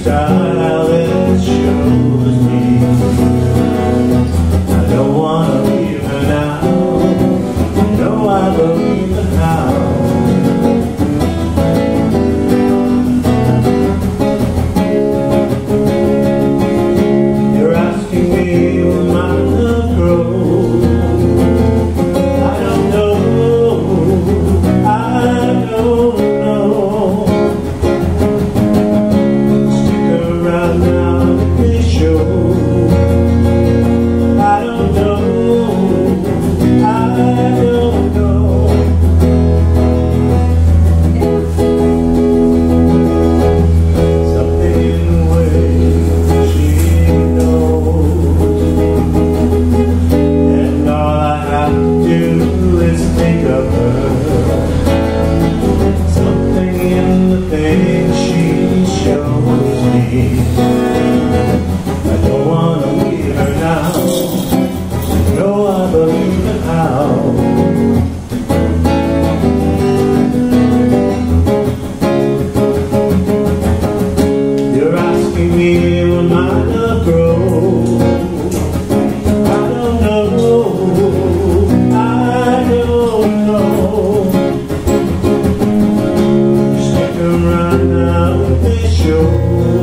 style it shows me. I don't wanna leave her now. No, I believe her how. You're asking me will my love grow. I don't know. I don't know. Stick around now and they show. I don't know. I don't know. Something in the way she knows, and all I have to do is think of her. Something in the things she shows me. I don't wanna leave her now. No, I believe it how. You're asking me will my love grow. I don't know. I don't know. Stick around now if they show.